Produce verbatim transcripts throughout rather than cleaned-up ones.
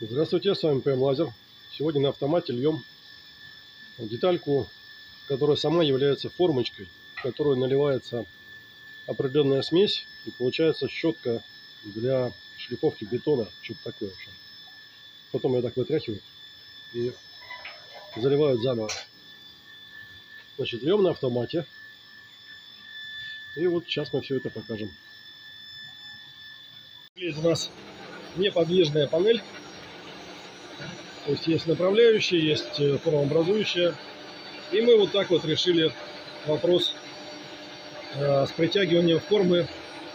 Здравствуйте, с вами ПМ Лазер. Сегодня на автомате льем детальку, которая сама является формочкой, в которую наливается определенная смесь и получается щетка для шлифовки бетона, что-то такое вообще. Потом ее так вытряхивают и заливают заново. Значит, льем на автомате. И вот сейчас мы все это покажем. Здесь у нас неподвижная панель. То есть есть направляющие, есть формообразующие. И мы вот так вот решили вопрос э, с притягиванием формы.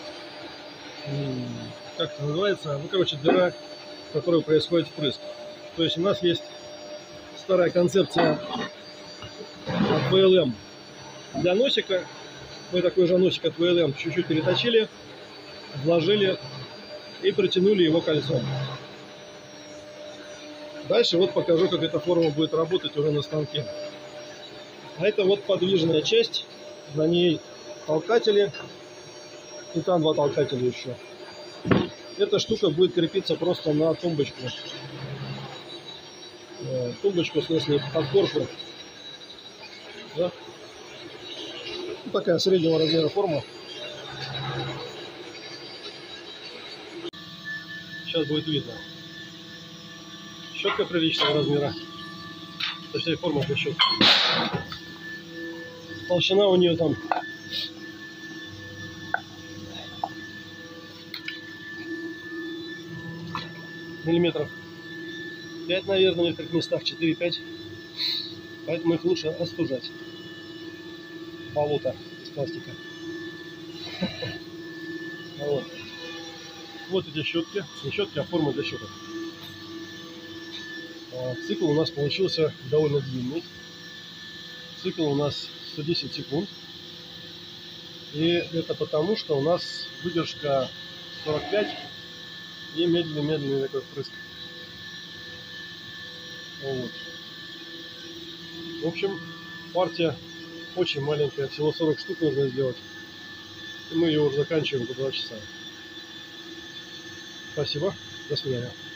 Как это называется? Ну, короче, дыра, в которой происходит впрыск. То есть у нас есть старая концепция от вэ эл эм для носика. Мы такой же носик от вэ эл эм чуть-чуть переточили, вложили и притянули его кольцом. Дальше вот покажу, как эта форма будет работать уже на станке. А это вот подвижная часть, на ней толкатели, и там два толкателя еще. Эта штука будет крепиться просто на тумбочку. Тумбочку, в смысле, подкорку. Да? Вот такая среднего размера форма. Сейчас будет видно. Щетка приличного размера. Точнее, форма для щетки. Толщина у нее там миллиметров пять, наверное, в некоторых местах четыре-пять. Поэтому их лучше остужать. Болото из пластика. Вот. Вот эти щетки. Не щетки, а форма для щеток. Цикл у нас получился довольно длинный. Цикл у нас сто десять секунд. И это потому, что у нас выдержка сорок пять и медленный-медленный такой впрыск. Вот. В общем, партия очень маленькая, всего сорок штук нужно сделать. И мы ее уже заканчиваем по два часа. Спасибо, до свидания.